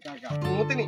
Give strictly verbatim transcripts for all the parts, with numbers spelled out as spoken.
മൂത്തിനി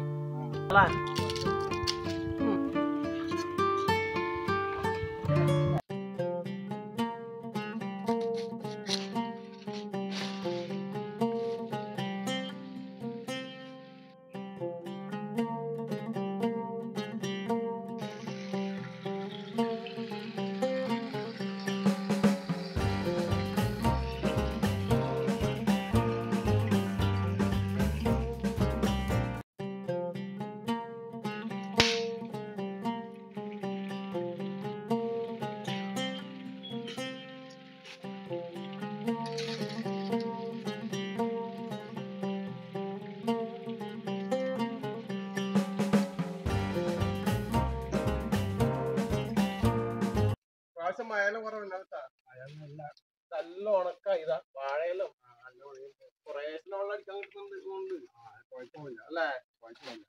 പ്രാവശ്യം മഴ കുറവില്ല നല്ല ഉണക്ക ഇതാ വാഴയിലും കുറേശ്ശെ വെള്ളം അടിക്കാൻ കിട്ടുന്നുണ്ട് കുഴപ്പമില്ല അല്ലേ കുഴപ്പമില്ല.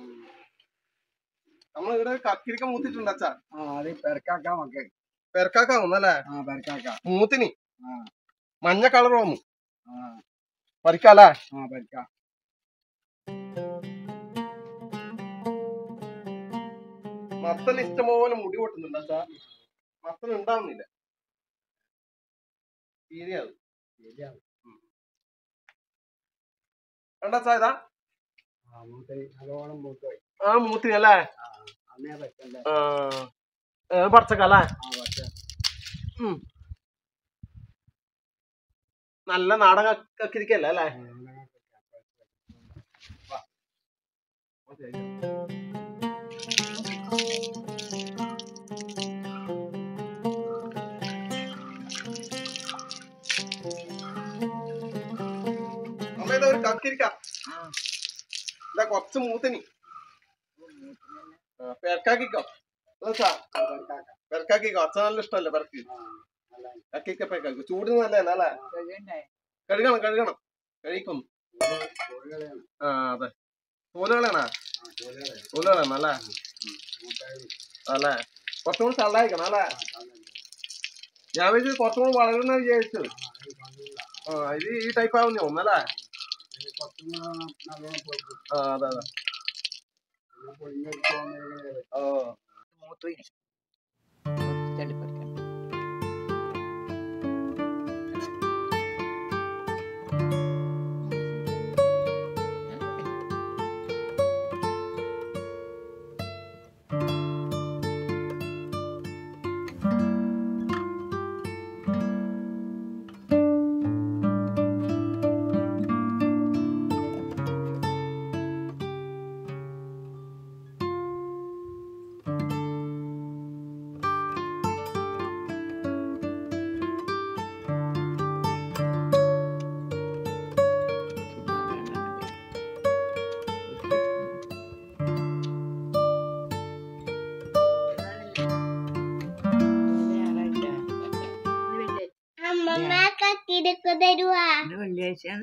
നമ്മൾ ഇവിടെ കക്കിരിക്ക മൂത്തിട്ടുണ്ട് അച്ഛാ. പെരക്കാക്കാം ഒക്കെ പെരക്കാക്കാവുന്നല്ലേ മൂത്തിനി മഞ്ഞ കളർ വന്നു പറിക്കാല്ലേ? പറിക്കാം. മത്തൻ ഇഷ്ടംപോലെ മുടി പൊട്ടുന്നുണ്ട് അച്ഛാ. മത്തൻ ഉണ്ടാവുന്നില്ല. ശരിയാണ് കണ്ടാ ഇതാ ആ മൂത്തിനി അല്ലേ? പറിച്ചക്കല്ലേ? നല്ല നാടൻ കക്കിരിക്കല്ലേ അല്ലേ? അമ്മ ഇതാ ഒരു കക്കിരിക്ക ഇതാ കുറച്ച് മൂത്തിനി പെരക്കാക്കിക്കോ പെരക്കാക്കിക്കോ. അച്ഛൻ നല്ല ഇഷ്ടമല്ലേ പെരക്ക് കക്കിരിക്ക പെരക്കാക്കി ചൂടിന് നല്ലതല്ല അല്ലേ? കഴുകണം കഴുകണം കഴിക്കൊന്നു. ആ അതെ തോല് കളയണ തോല് കളയണം അല്ലേ? അല്ലേ കുറച്ചും കൂടി ചള്ളായിരിക്കണം അല്ലേ? ഞാൻ വിചാരിച്ചു കുറച്ചും കൂടി വളരുന്ന വിചാരിച്ചു. ആ ഇത് ഈ ടൈപ്പ് ആവുന്ന ഒന്നല്ലേ? ആ അതെ അതെ ഓ വെള്ളിയാഴ്ചയാണ്.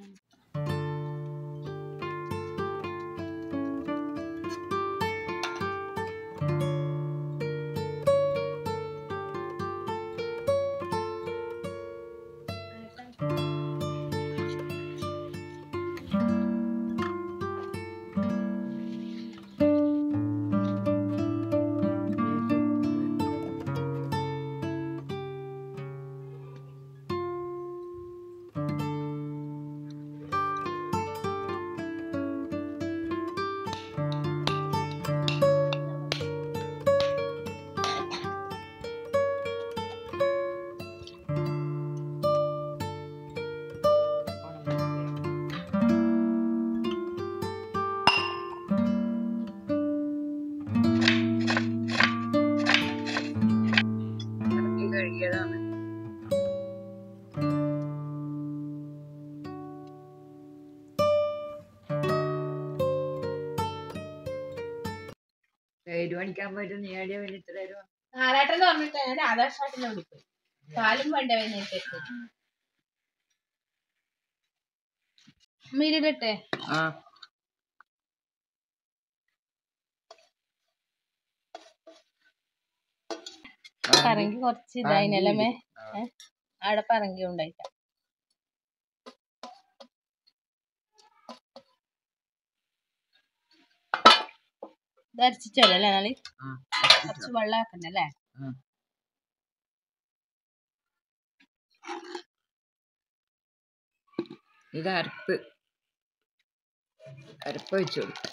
ഏഴ് മണിക്കാൻ പോയിട്ട് നീ ഏടിയ വേണ്ടി ഇത്ര തരുമോ? നാലാട്ടെന്ന് പറഞ്ഞിട്ട് രാധാകൃഷ്ണനെ വിളിക്കും. പാലും വേണ്ട വന്നിട്ട് മീരിട്ടെ ആ പറങ്കി കൊറച്ച് ഇതായിനല്ലേ ആടെ പറങ്കി ഉണ്ടായിട്ട ഇത് അരച്ചിട്ടല്ലേ അല്ലേ നാളെ കുറച്ച് വെള്ളം ആക്കണ്ടല്ലേ? ഇത് അരപ്പ് അരപ്പ് വെച്ച് കൊടുക്കും.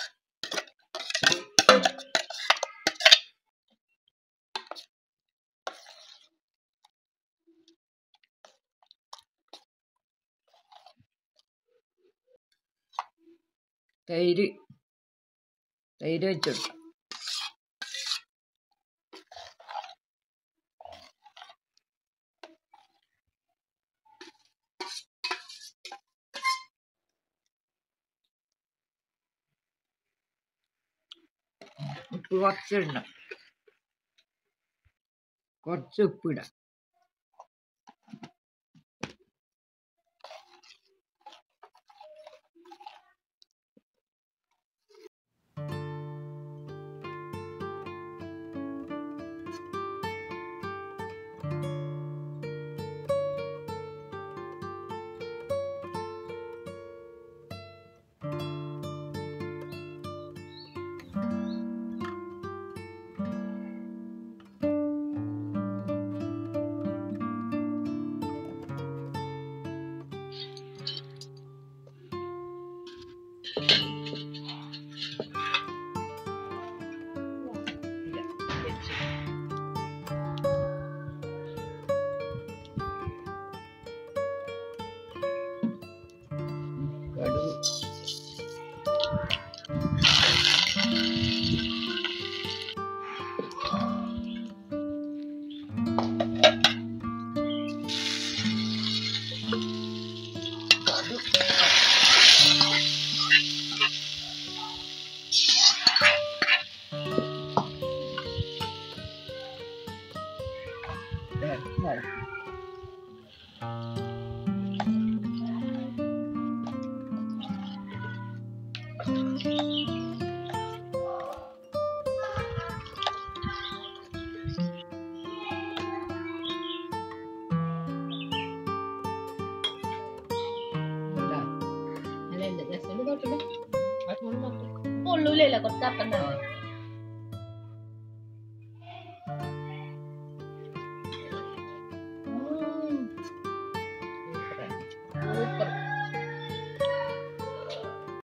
തൈര് തൈര് വെച്ച് കൊടുക്കാം. ഉപ്പ് കുറച്ചിടണം, കുറച്ച് ഉപ്പിടാം. പൊള്ളൂലല്ലോ കുറച്ചാക്കണ്ട.